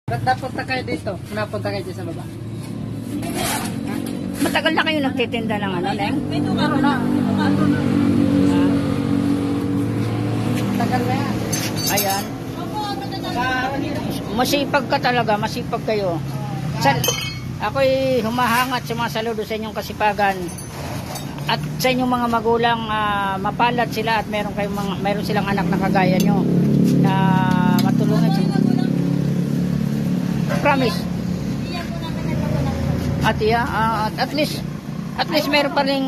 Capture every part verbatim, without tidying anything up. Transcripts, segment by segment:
Ba't napunta kayo dito? Napunta kayo dito sa baba? Matagal na kayo nagtitinda ng ano, Neng? Ito nga na. Ah, Tagal na yan. ayan. Sa Masipag ka talaga, masipag kayo. Sa, ako'y humahangat sa mga saludo sa inyong kasipagan. At sa inyong mga magulang, ah, mapalad sila at meron kayong mga, meron silang anak na kagaya nyo na matulungan sila. Promise. At iya, ah, at, at least at least meron pa ring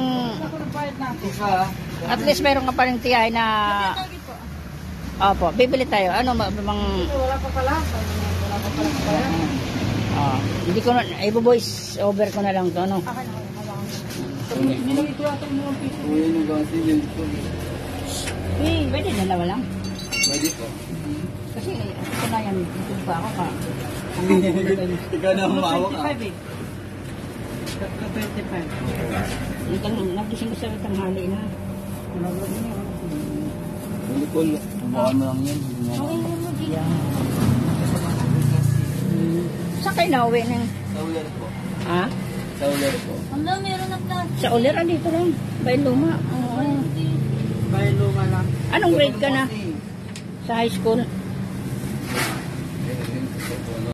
at least meron ka pa ring tiyahin na opo, bibili tayo. Ano ma- mang wala pa pala. Wala pa pala. ah, hindi ko na i-voice over ko na lang to, ano. Nilagay ko yata yung mga piso. Eh, pwede dalawa lang. Pwede po. Kasi ito na yan, YouTube pa ako ka. Ikaw na humawak ah. twenty-five eh. twenty-five. Itang, nagising ko sa tanghali na. Hindi po, baka mo lang yan. Yeah. Saan kayo nauwi ng? Sa ular po. Ha? Sa ular po. Ano, meron na plastic. Sa Ulera dito lang. Bay Luma. Oo. Bayan luma lang. Anong grade ka na? Sa high school?